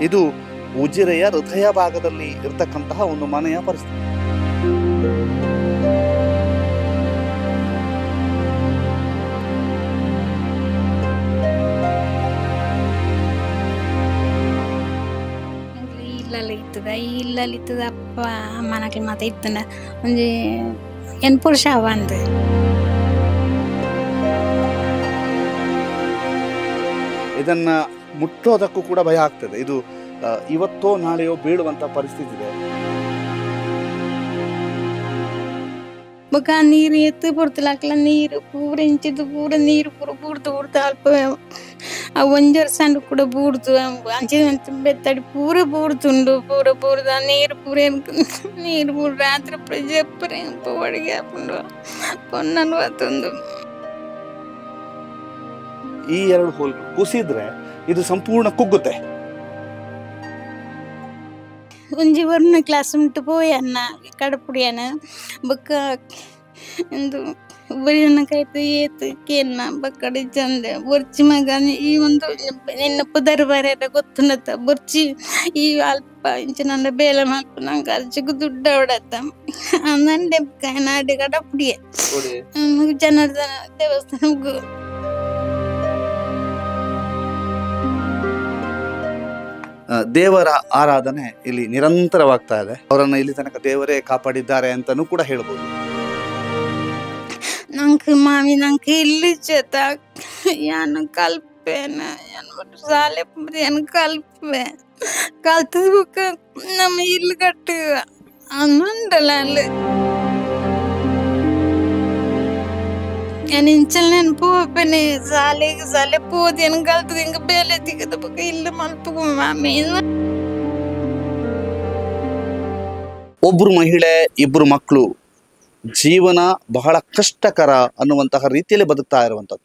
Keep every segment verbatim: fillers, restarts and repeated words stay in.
ಇದು ಉಜಿರೆಯ ಹೃದಯ ಭಾಗದಲ್ಲಿ ಇರತಕ್ಕಂತಹ ಒಂದು ಮನೆಯ ಪರಿಸ್ಥಿತಿ. ಇಲ್ಲಲ್ಲಿ ಇರ್ತದ ಇಲ್ಲಲ್ಲಿ ಇರ್ತದ ಅಪ್ಪ ಮನಕ್ಕೆ ಮಾತ ಇರ್ತನ ಒಂಜಿ ಎನ್ಪುರ್ ಶಾವ ಅಂದ ಇದನ್ನ ಮುಟ್ಟೋದಕ್ಕೂ ಕೂಡ ಭಯ ಆಗ್ತದೆ. ಇದು ಇವತ್ತೋ ನಾಳೆಯೋ ಬೀಳುವಂತ ಪರಿಸ್ಥಿತಿ ಇದೆ. ಬೊಕ ನೀರು ಎತ್ತು ಪೊರ್ತಲಾಕಲ ನೀರು ಪೂರ ಇಂಚಿದ್ದು ಪೂರ ನೀರು ಪೂರ ಬೂಡ್ದು ಬೂಡ್ದು ಅಲ್ಪ ಆ ಒಂಜರ ಸಣ್ಣ ಕೂಡ ಬೂಡ್ದು ಅಂಚಿನ ಬೆತ್ತಡಿ ಪೂರ ಬೂಡ್ತುಂಡು ಪೂರ ಬೂರ್ದ ನೀರು ಪೂರ ನೀರು ಪೂರ ರಾತ್ರಿ ಪೂರ ಜಪ್ಪರೆ ಒಳಗೆ ಹಾಕೊಂಡು ಪೊನ್ನನ್ನು ಬತ್ತುಂಡು. ಈ ಎರಡು ಹೋಲ್ ಕುಸಿದ್ರೆ ಇದು ಸಂಪೂರ್ಣ ಕುಗ್ಗುತ್ತೆ. ಒಂಜಿ ವರ್ಣ ಕ್ಲಾಸ್ ಉಂಟು ಪೋಯನ್ನ ಕಡಪುಡಿಯನ ಬೊಕ್ಕ ಒಂದು ಬರಿಯನ್ನಕಾಯ್ತು ಏತು ಕೇನ್ನ ಬಕ್ಕಡಿ ಚಂದ ಬೊರ್ಚಿ ಮಗ ಈ ಒಂದು ನಿನ್ನ ಪುದರ್ ಬರೆಯದ ಗೊತ್ತುಂಡತ್ತ ಬೊರ್ಚಿ ಈ ಅಲ್ಪ ಇಂಚು ನನ್ನ ಬೇಲೆ ಮಲ್ಪ ನಂಗೆ ಅರ್ಜಿಗೂ ದುಡ್ಡು ಹೊಡತ್ತ ನಂಡೆ ನಾಡಿ ಕಡಪುಡಿಯ ಜನಾರ್ದನ ದೇವಸ್ಥಾನಗೂ ದೇವರ ಆರಾಧನೆ ಇಲ್ಲಿ ನಿರಂತರವಾಗ್ತಾ ಇದೆ. ಅವರನ್ನ ಇಲ್ಲಿ ತನಕ ದೇವರೇ ಕಾಪಾಡಿದ್ದಾರೆ ಅಂತಾನೂ ಕೂಡ ಹೇಳ್ಬೋದು. ನಂಗೆ ಮಾಮಿ ನಂಗೆ ಇಲ್ಲಿ ಜೊತ ಏನು ಕಲ್ಪೇನ ಏನು ಸಾಲೆ ಏನು ಕಲ್ಪೆ ಕಲ್ತದ ಬುಕ್ಕ ನಮ್ಮ ಇಲ್ಲಿ ಕಟ್ಟು ಅನ್ನೊಂದಲ್ಲ ಅಲ್ಲಿ ಇಂಚಲ್ ನೆನಪು ಒಬ್ಬನೇ ಸಾಲೆಗೆ ಸಾಲೆ ಪೋದಿ ಏನು ಕಲ್ತದ ಹಿಂಗ ಬೇಲೆ ತೆಗೆದ ಬುಕ್ಕ ಇಲ್ಲ ಮಲ್ಪಗು ಮಾಮಿ. ಒಬ್ರು ಮಹಿಳೆ ಇಬ್ರು ಮಕ್ಕಳು ಜೀವನ ಬಹಳ ಕಷ್ಟಕರ ಅನ್ನುವಂತಹ ರೀತಿಯಲ್ಲಿ ಬದುಕ್ತಾ ಇರುವಂಥದ್ದು.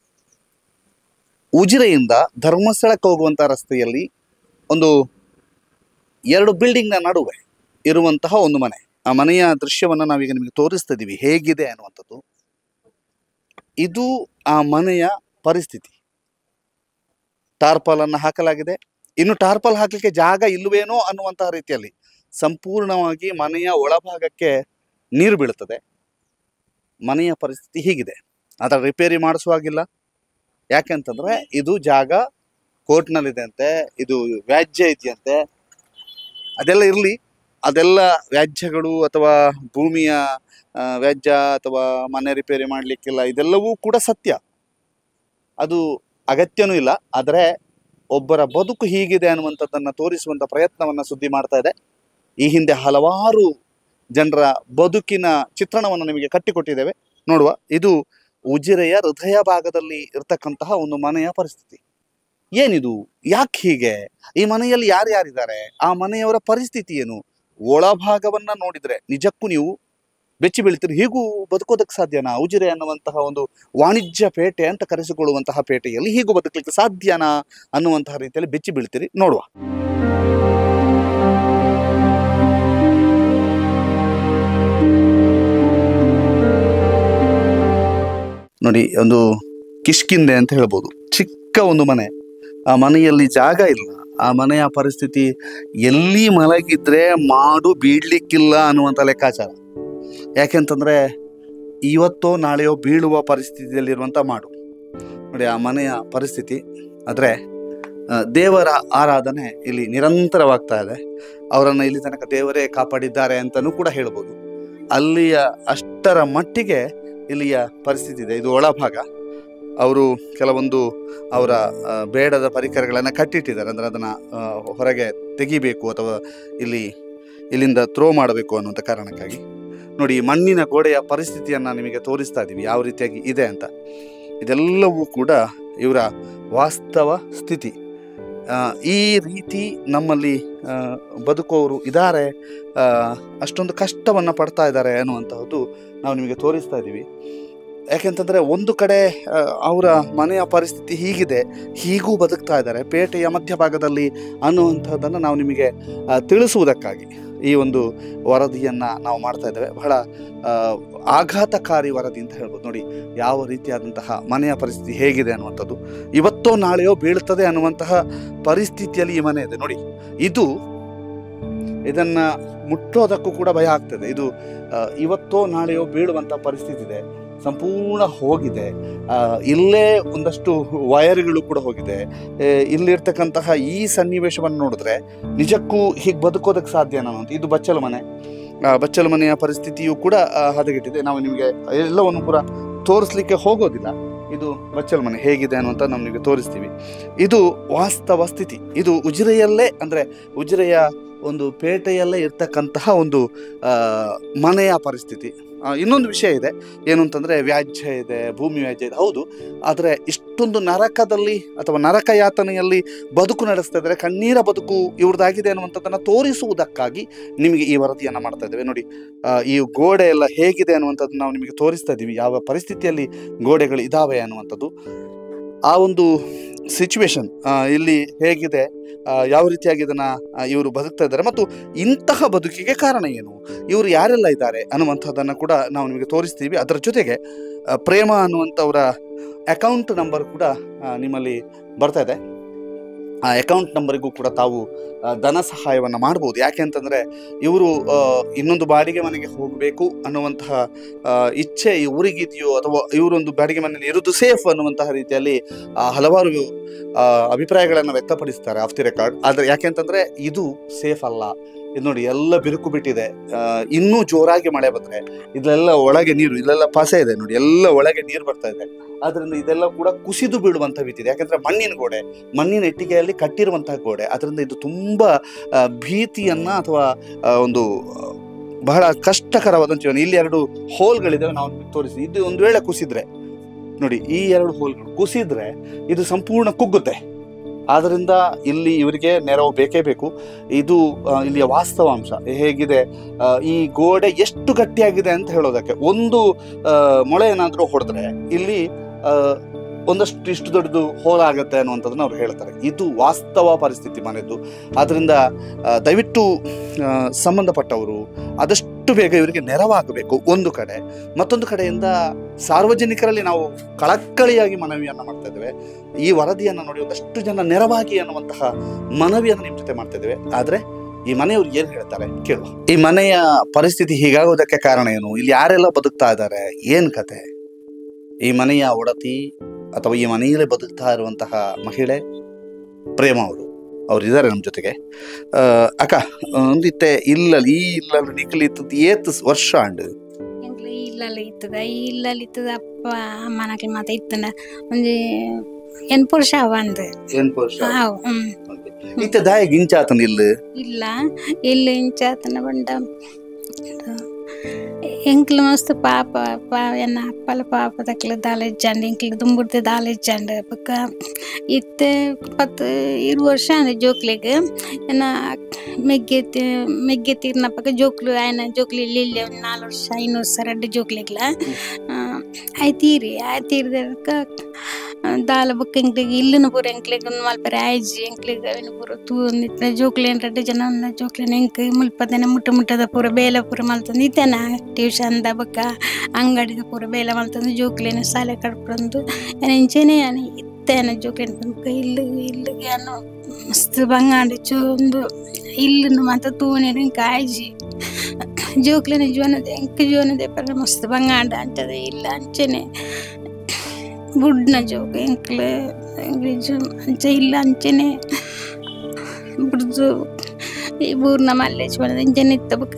ಉಜಿರೆಯಿಂದ ಧರ್ಮಸ್ಥಳಕ್ಕೆ ಹೋಗುವಂಥ ರಸ್ತೆಯಲ್ಲಿ ಒಂದು ಎರಡು ಬಿಲ್ಡಿಂಗ್ನ ನಡುವೆ ಇರುವಂತಹ ಒಂದು ಮನೆ. ಆ ಮನೆಯ ದೃಶ್ಯವನ್ನು ನಾವೀಗ ನಿಮಗೆ ತೋರಿಸ್ತಾ ಇದ್ದೀವಿ ಹೇಗಿದೆ ಅನ್ನುವಂಥದ್ದು. ಇದು ಆ ಮನೆಯ ಪರಿಸ್ಥಿತಿ. ಟಾರ್ಪಲ್ ಅನ್ನು ಹಾಕಲಾಗಿದೆ. ಇನ್ನು ಟಾರ್ಪಲ್ ಹಾಕಲಿಕ್ಕೆ ಜಾಗ ಇಲ್ಲವೇನೋ ಅನ್ನುವಂತಹ ರೀತಿಯಲ್ಲಿ ಸಂಪೂರ್ಣವಾಗಿ ಮನೆಯ ಒಳಭಾಗಕ್ಕೆ ನೀರು ಬೀಳುತ್ತದೆ. ಮನೆಯ ಪರಿಸ್ಥಿತಿ ಹೀಗಿದೆ. ಅದರ ರಿಪೇರಿ ಮಾಡಿಸುವಾಗಿಲ್ಲ. ಯಾಕೆಂತಂದ್ರೆ ಇದು ಜಾಗ ಕೋರ್ಟ್ನಲ್ಲಿದೆ ಅಂತೆ, ಇದು ವ್ಯಾಜ್ಯ ಇದೆಯಂತೆ. ಅದೆಲ್ಲ ಇರಲಿ, ಅದೆಲ್ಲ ವ್ಯಾಜ್ಯಗಳು ಅಥವಾ ಭೂಮಿಯ ವ್ಯಾಜ್ಯ ಅಥವಾ ಮನೆ ರಿಪೇರಿ ಮಾಡಲಿಕ್ಕಿಲ್ಲ, ಇದೆಲ್ಲವೂ ಕೂಡ ಸತ್ಯ, ಅದು ಅಗತ್ಯನೂ ಇಲ್ಲ. ಆದರೆ ಒಬ್ಬರ ಬದುಕು ಹೀಗಿದೆ ಅನ್ನುವಂಥದ್ದನ್ನು ತೋರಿಸುವಂಥ ಪ್ರಯತ್ನವನ್ನು ಸುದ್ದಿ ಮಾಡ್ತಾ ಇದೆ. ಈ ಹಿಂದೆ ಹಲವಾರು ಜನರ ಬದುಕಿನ ಚಿತ್ರಣವನ್ನು ನಿಮಗೆ ಕಟ್ಟಿಕೊಟ್ಟಿದ್ದೇವೆ, ನೋಡುವ. ಇದು ಉಜಿರೆಯ ಹೃದಯ ಭಾಗದಲ್ಲಿ ಇರ್ತಕ್ಕಂತಹ ಒಂದು ಮನೆಯ ಪರಿಸ್ಥಿತಿ. ಏನಿದು, ಯಾಕೆ ಹೀಗೆ, ಈ ಮನೆಯಲ್ಲಿ ಯಾರ್ಯಾರಿದ್ದಾರೆ, ಆ ಮನೆಯವರ ಪರಿಸ್ಥಿತಿ ಏನು, ಒಳಭಾಗವನ್ನ ನೋಡಿದ್ರೆ ನಿಜಕ್ಕೂ ನೀವು ಬೆಚ್ಚಿ ಬೀಳ್ತೀರಿ. ಹೀಗೂ ಬದುಕೋದಕ್ಕೆ ಸಾಧ್ಯನಾ? ಉಜಿರೆ ಅನ್ನುವಂತಹ ಒಂದು ವಾಣಿಜ್ಯ ಪೇಟೆ ಅಂತ ಕರೆಸಿಕೊಳ್ಳುವಂತಹ ಪೇಟೆಯಲ್ಲಿ ಹೀಗೂ ಬದುಕಲಿಕ್ಕೆ ಸಾಧ್ಯನಾ ಅನ್ನುವಂತಹ ರೀತಿಯಲ್ಲಿ ಬೆಚ್ಚಿ ಬೀಳ್ತೀರಿ, ನೋಡುವ. ನೋಡಿ, ಒಂದು ಕಿಷ್ಕಿಂದೆ ಅಂತ ಹೇಳ್ಬೋದು. ಚಿಕ್ಕ ಒಂದು ಮನೆ, ಆ ಮನೆಯಲ್ಲಿ ಜಾಗ ಇಲ್ಲ. ಆ ಮನೆಯ ಪರಿಸ್ಥಿತಿ ಎಲ್ಲಿ ಮಲಗಿದ್ರೆ ಮಾಡು ಬೀಳ್ಲಿಕ್ಕಿಲ್ಲ ಅನ್ನುವಂಥ ಲೆಕ್ಕಾಚಾರ. ಯಾಕೆಂತಂದರೆ ಇವತ್ತೋ ನಾಳೆಯೋ ಬೀಳುವ ಪರಿಸ್ಥಿತಿಯಲ್ಲಿರುವಂಥ ಮಾಡು. ನೋಡಿ ಆ ಮನೆಯ ಪರಿಸ್ಥಿತಿ. ಆದರೆ ದೇವರ ಆರಾಧನೆ ಇಲ್ಲಿ ನಿರಂತರವಾಗ್ತಾ ಇದೆ. ಅವರನ್ನು ಇಲ್ಲಿ ತನಕ ದೇವರೇ ಕಾಪಾಡಿದ್ದಾರೆ ಅಂತಲೂ ಕೂಡ ಹೇಳ್ಬೋದು. ಅಲ್ಲಿಯ ಅಷ್ಟರ ಮಟ್ಟಿಗೆ ಇಲ್ಲಿಯ ಪರಿಸ್ಥಿತಿ ಇದೆ. ಇದು ಒಳಭಾಗ. ಅವರು ಕೆಲವೊಂದು ಅವರ ಬೇಡದ ಪರಿಕರಗಳನ್ನು ಕಟ್ಟಿಟ್ಟಿದ್ದಾರೆ. ಅಂದರೆ ಅದನ್ನು ಹೊರಗೆ ತೆಗಿಬೇಕು ಅಥವಾ ಇಲ್ಲಿ ಇಲ್ಲಿಂದ ಥ್ರೋ ಮಾಡಬೇಕು ಅನ್ನುವಂಥ ಕಾರಣಕ್ಕಾಗಿ. ನೋಡಿ, ಮಣ್ಣಿನ ಗೋಡೆಯ ಪರಿಸ್ಥಿತಿಯನ್ನು ನಿಮಗೆ ತೋರಿಸ್ತಾ ಇದ್ದೀವಿ ಯಾವ ರೀತಿಯಾಗಿ ಇದೆ ಅಂತ. ಇದೆಲ್ಲವೂ ಕೂಡ ಇವರ ವಾಸ್ತವ ಸ್ಥಿತಿ. ಈ ರೀತಿ ನಮ್ಮಲ್ಲಿ ಬದುಕೋರು ಇದ್ದಾರೆ, ಅಷ್ಟೊಂದು ಕಷ್ಟವನ್ನು ಪಡ್ತಾ ಇದ್ದಾರೆ ಅನ್ನುವಂತಹದ್ದು ನಾವು ನಿಮಗೆ ತೋರಿಸ್ತಾ ಇದ್ದೀವಿ. ಯಾಕೆಂತಂದರೆ ಒಂದು ಕಡೆ ಅವರ ಮನೆಯ ಪರಿಸ್ಥಿತಿ ಹೀಗಿದೆ, ಹೀಗೂ ಬದುಕ್ತಾ ಇದ್ದಾರೆ ಪೇಟೆಯ ಮಧ್ಯಭಾಗದಲ್ಲಿ ಅನ್ನುವಂಥದ್ದನ್ನು ನಾವು ನಿಮಗೆ ತಿಳಿಸುವುದಕ್ಕಾಗಿ ಈ ಒಂದು ವರದಿಯನ್ನು ನಾವು ಮಾಡ್ತಾ ಇದ್ದೇವೆ. ಬಹಳ ಆಘಾತಕಾರಿ ವರದಿ ಅಂತ ಹೇಳ್ಬೋದು. ನೋಡಿ ಯಾವ ರೀತಿಯಾದಂತಹ ಮನೆಯ ಪರಿಸ್ಥಿತಿ ಹೇಗಿದೆ ಅನ್ನುವಂಥದ್ದು. ಇವತ್ತೋ ನಾಳೆಯೋ ಬೀಳ್ತದೆ ಅನ್ನುವಂತಹ ಪರಿಸ್ಥಿತಿಯಲ್ಲಿ ಈ ಮನೆ ಇದೆ. ನೋಡಿ ಇದು ಇದನ್ನ ಮುಟ್ಟೋದಕ್ಕೂ ಕೂಡ ಭಯ ಆಗ್ತದೆ. ಇದು ಇವತ್ತೋ ನಾಳೆಯೋ ಬೀಳುವಂಥ ಪರಿಸ್ಥಿತಿ ಇದೆ. ಸಂಪೂರ್ಣ ಹೋಗಿದೆ. ಇಲ್ಲೇ ಒಂದಷ್ಟು ವಯರ್ಗಳು ಕೂಡ ಹೋಗಿದೆ. ಇಲ್ಲಿರ್ತಕ್ಕಂತಹ ಈ ಸನ್ನಿವೇಶವನ್ನು ನೋಡಿದ್ರೆ ನಿಜಕ್ಕೂ ಹೀಗೆ ಬದುಕೋದಕ್ಕೆ ಸಾಧ್ಯ ಅನ್ನೋಂಥ. ಇದು ಬಚ್ಚಲ ಮನೆ. ಬಚ್ಚಲ ಮನೆಯ ಪರಿಸ್ಥಿತಿಯು ಕೂಡ ಹದಗೆಟ್ಟಿದೆ. ನಾವು ನಿಮಗೆ ಎಲ್ಲವನ್ನು ಕೂಡ ತೋರಿಸ್ಲಿಕ್ಕೆ ಹೋಗೋದಿಲ್ಲ. ಇದು ಬಚ್ಚಲ ಮನೆ ಹೇಗಿದೆ ಅನ್ನುವಂಥ ನಾವು ನಿಮಗೆ ತೋರಿಸ್ತೀವಿ. ಇದು ವಾಸ್ತವ ಸ್ಥಿತಿ. ಇದು ಉಜಿರೆಯಲ್ಲೇ ಅಂದರೆ ಉಜಿರೆಯ ಒಂದು ಪೇಟೆಯಲ್ಲೇ ಇರ್ತಕ್ಕಂತಹ ಒಂದು ಮನೆಯ ಪರಿಸ್ಥಿತಿ. ಇನ್ನೊಂದು ವಿಷಯ ಇದೆ, ಏನು ಅಂತಂದರೆ ವ್ಯಾಜ್ಯ ಇದೆ, ಭೂಮಿ ವ್ಯಾಜ್ಯ ಇದೆ. ಹೌದು, ಆದರೆ ಇಷ್ಟೊಂದು ನರಕದಲ್ಲಿ ಅಥವಾ ನರಕ ಯಾತನೆಯಲ್ಲಿ ಬದುಕು ನಡೆಸ್ತಾ ಇದ್ದಾರೆ, ಕಣ್ಣೀರ ಬದುಕು ಇವ್ರದ್ದಾಗಿದೆ ಅನ್ನುವಂಥದ್ದನ್ನು ತೋರಿಸುವುದಕ್ಕಾಗಿ ನಿಮಗೆ ಈ ವರದಿಯನ್ನು ಮಾಡ್ತಾ ಇದ್ದೇವೆ. ನೋಡಿ ಈ ಗೋಡೆ ಎಲ್ಲ ಹೇಗಿದೆ ಅನ್ನುವಂಥದ್ದು ನಾವು ನಿಮಗೆ ತೋರಿಸ್ತಾ ಇದ್ದೀವಿ. ಯಾವ ಪರಿಸ್ಥಿತಿಯಲ್ಲಿ ಗೋಡೆಗಳು ಇದ್ದಾವೆ ಅನ್ನುವಂಥದ್ದು, ಆ ಒಂದು ಸಿಚುವೇಶನ್ ಇಲ್ಲಿ ಹೇಗಿದೆ, ಯಾವ ರೀತಿಯಾಗಿ ಇದನ್ನು ಇವರು ಬದುಕ್ತಾ ಇದ್ದಾರೆ ಮತ್ತು ಇಂತಹ ಬದುಕಿಗೆ ಕಾರಣ ಏನು, ಇವರು ಯಾರೆಲ್ಲ ಇದ್ದಾರೆ ಅನ್ನುವಂಥದ್ದನ್ನು ಕೂಡ ನಾವು ನಿಮಗೆ ತೋರಿಸ್ತೀವಿ. ಅದರ ಜೊತೆಗೆ ಪ್ರೇಮ ಅನ್ನುವಂಥವರ ಅಕೌಂಟ್ ನಂಬರ್ ಕೂಡ ನಿಮ್ಮಲ್ಲಿ ಬರ್ತಾ ಇದೆ. ಆ ಅಕೌಂಟ್ ನಂಬರಿಗೂ ಕೂಡ ತಾವು ಧನ ಸಹಾಯವನ್ನು ಮಾಡ್ಬೋದು. ಯಾಕೆ ಅಂತಂದರೆ ಇವರು ಇನ್ನೊಂದು ಬಾಡಿಗೆ ಮನೆಗೆ ಹೋಗಬೇಕು ಅನ್ನುವಂತಹ ಇಚ್ಛೆ ಇವರಿಗಿದೆಯೋ ಅಥವಾ ಇವರೊಂದು ಬಾಡಿಗೆ ಮನೆಯಲ್ಲಿ ಇರೋದು ಸೇಫ್ ಅನ್ನುವಂತಹ ರೀತಿಯಲ್ಲಿ ಹಲವಾರು ಅಭಿಪ್ರಾಯಗಳನ್ನು ವ್ಯಕ್ತಪಡಿಸ್ತಾರೆ ಆಫ್ ದಿ ರೆಕಾರ್ಡ್. ಆದರೆ ಯಾಕೆ ಅಂತಂದರೆ ಇದು ಸೇಫ್ ಅಲ್ಲ. ಇದು ನೋಡಿ ಎಲ್ಲ ಬಿರುಕು ಬಿಟ್ಟಿದೆ. ಇನ್ನೂ ಜೋರಾಗಿ ಮಳೆ ಬಂದರೆ ಇದೆಲ್ಲ ಒಳಗೆ ನೀರು, ಇಲ್ಲೆಲ್ಲ ಪಸೆ ಇದೆ ನೋಡಿ, ಎಲ್ಲ ಒಳಗೆ ನೀರು ಬರ್ತಾ ಇದೆ. ಅದರಿಂದ ಇದೆಲ್ಲ ಕೂಡ ಕುಸಿದು ಬೀಳುವಂಥ ಭೀತಿದೆ. ಯಾಕಂದರೆ ಮಣ್ಣಿನ ಗೋಡೆ, ಮಣ್ಣಿನ ಇಟ್ಟಿಗೆಯಲ್ಲಿ ಕಟ್ಟಿರುವಂತಹ ಗೋಡೆ. ಅದರಿಂದ ಇದು ತುಂಬ ಭೀತಿಯನ್ನು ಅಥವಾ ಒಂದು ಬಹಳ ಕಷ್ಟಕರವಾದ ಜೀವನ. ಇಲ್ಲಿ ಎರಡು ಹೋಲ್ಗಳಿದ್ದಾವೆ, ನಾವು ತೋರಿಸಿ. ಇದು ಒಂದು ವೇಳೆ ಕುಸಿದ್ರೆ ನೋಡಿ, ಈ ಎರಡು ಹೋಲ್ಗಳು ಕುಸಿದ್ರೆ ಇದು ಸಂಪೂರ್ಣ ಕುಗ್ಗುತ್ತೆ. ಆದ್ದರಿಂದ ಇಲ್ಲಿ ಇವರಿಗೆ ನೆರವು ಬೇಕೇ ಬೇಕು. ಇದು ಇಲ್ಲಿಯ ವಾಸ್ತವಾಂಶ ಹೇಗಿದೆ, ಈ ಗೋಡೆ ಎಷ್ಟು ಗಟ್ಟಿಯಾಗಿದೆ ಅಂತ ಹೇಳೋದಕ್ಕೆ. ಒಂದು ಮೊಳೆ ಏನಾದರೂ ಹೊಡೆದ್ರೆ ಇಲ್ಲಿ ಒಂದಷ್ಟು ಇಷ್ಟು ದೊಡ್ಡದು ಹೋಲಾಗುತ್ತೆ ಅನ್ನುವಂಥದ್ದನ್ನು ಅವ್ರು ಹೇಳ್ತಾರೆ. ಇದು ವಾಸ್ತವ ಪರಿಸ್ಥಿತಿ ಮನೆಯದು. ಆದ್ದರಿಂದ ದಯವಿಟ್ಟು ಸಂಬಂಧಪಟ್ಟವರು ಆದಷ್ಟು ಬೇಗ ಇವರಿಗೆ ನೆರವಾಗಬೇಕು ಒಂದು ಕಡೆ. ಮತ್ತೊಂದು ಕಡೆಯಿಂದ ಸಾರ್ವಜನಿಕರಲ್ಲಿ ನಾವು ಕಳಕಳಿಯಾಗಿ ಮನವಿಯನ್ನು ಮಾಡ್ತಾ ಇದ್ದೇವೆ. ಈ ವರದಿಯನ್ನು ನೋಡಿ ಒಂದಷ್ಟು ಜನ ನೆರವಾಗಿ ಅನ್ನುವಂತಹ ಮನವಿಯನ್ನು ನಿಮ್ಮ ಜೊತೆ ಮಾಡ್ತಾ ಇದ್ದೇವೆ. ಆದರೆ ಈ ಮನೆಯವ್ರು ಏನು ಹೇಳ್ತಾರೆ ಕೇಳುವ. ಈ ಮನೆಯ ಪರಿಸ್ಥಿತಿ ಹೀಗಾಗೋದಕ್ಕೆ ಕಾರಣ ಏನು, ಇಲ್ಲಿ ಯಾರೆಲ್ಲ ಬದುಕ್ತಾ ಇದ್ದಾರೆ, ಏನು ಕತೆ? ಈ ಮನೆಯ ಒಡತಿ ಅಥವಾ ಈ ಮನೆಯಲ್ಲೇ ಬದುಕ್ತಾ ಇರುವಂತಹ ಮಹಿಳೆ ಪ್ರೇಮ ಅವರು ಅವ್ರು ಇದ್ದಾರೆ ನಮ್ಮ ಜೊತೆಗೆ. ಅಕ್ಕ ಒಂದಿತ್ತೆ ಇಲ್ಲಲ್ಲಿ ಈ ಇಲ್ಲಲ್ಲಿ ನಿಖಲಿ ಇತ್ತದ ಏತ್ ವರ್ಷ ಅಂಡು ಇಲ್ಲಲ್ಲಿ ಇತ್ತದ ಈ ಇಲ್ಲಲ್ಲಿ ಇತ್ತದ ಅಪ್ಪ ಅಮ್ಮನಕ್ಕೆ ಮಾತ ಇತ್ತನ ಒಂದು ಎನ್ಪು ವರ್ಷ ಅವಂದು ಎನ್ಪು ವರ್ಷ ಹಾವು ಹ್ಮ್ ಇತ್ತ ದಾಯ ಗಿಂಚಾತನ ಇಲ್ಲ ಇಲ್ಲ ಇಲ್ಲ ಇಂಚಾತನ ಬಂಡ ಎಂಕ್ಲು ಮಸ್ತ್ ಪಾಪ ಪಾ ಎನ್ನ ಅಪ್ಪಲ ಪಾಪ ತಕ್ಲ ದಾಲ ಇಜ್ಜಂಡು ಎಂಕ್ಲಿಗೆ ದುಂಬುಡ್ತೆ ದಾಲ ಇಜ್ಜಂಡು ಬೊಕ್ಕ ಇತ್ತೆ ಪತ್ತು ಇರು ವರ್ಷ ಅಂದ್ರೆ ಜೋಕ್ಲಿಗೆ ಎನ್ನ ಮೆಗ್ಗೆ ಮೆಗ್ಗೆ ತೀರ್ನ ಪಕ್ಕ ಜೋಕ್ಲು ಆಯ್ನ ಜೋಕ್ಲಿ ಇಲ್ಲಿ ಇಲ್ಲಿ ಒಂದು ನಾಲ್ಕು ವರ್ಷ ಐನೂರು ವರ್ಷ ರೆಡ್ಡು ಜೋಕ್ಲಿಗ್ಲ ಆಯ್ ತೀರಿ ಆಯ್ ತೀರ್ದಕ್ಕ ದಾಲ ಬುಕ್ ಎಂಕ್ಲಿಗೆ ಇಲ್ಲಿನ ಪೂರ ಎಂಕ್ಲಿಗೆ ಒಂದು ಮಲ್ಪರೆ ಆಯ್ಜಿ ಎಂಕ್ಲಿಗೆ ಅವನು ಪೂರ ತೂ ಒಂದಿತ್ತ ಜೋಕ್ಲೇನ್ ರೆಡ್ಡು ಜನ ಒಂದು ಜೋಕ್ಲೇನ್ ಎಂಕ್ ಮುಲ್ಪದೇನೆ ಮುಟ್ಟ ಮುಟ್ಟದ ಪೂರ ಬೇಲ ಪೂರ ಮಲ್ತಂದು ಇತ್ತೇನ ಟ್ಯೂಷನ್ದ ಬಕ್ಕ ಅಂಗಡಿದ ಪೂರ ಬೇಲ ಮಲ್ತಂದು ಜೋಕ್ಲೇನ ಶಾಲೆ ಕಡ್ಕೊಂಡು ಎಂಚೇನೆ ಅನಿ ಇತ್ತೇನ ಜೋಕ್ಲೇನ್ ತನಕ ಇಲ್ಲಿ ಇಲ್ಲಿಗೆ ಅನ್ನೋ ಮಸ್ತ್ ಬಂಗಾಂಡಿ ಚೂ ಒಂದು ಇಲ್ಲಿನ ಮಾತ ತೂಣಿರ ಎಂಕ ಆಯ್ಜಿ ಜೋಕ್ಲೇನ ಜೋನದೆ ಎಂಕ ಜೋನದೆ ಪರ ಮಸ್ತ್ ಬಂಗಾಂಡ ಅಂಚದೆ ಇಲ್ಲ ಅಂಚೆನೆ ಬುಡ್ನ ಜೋಗ ಎಂಕ್ಲೆ ಜೋ ಅಂಚ ಇಲ್ಲ ಅಂಚೆನೆ ಬುಡ್ದು ಈ ಬೂರ್ನ ಮಲ್ಲೇಜ್ ಬಂದ ಇಂಚನೆ ಇತ್ತ ಬಕ್ಕ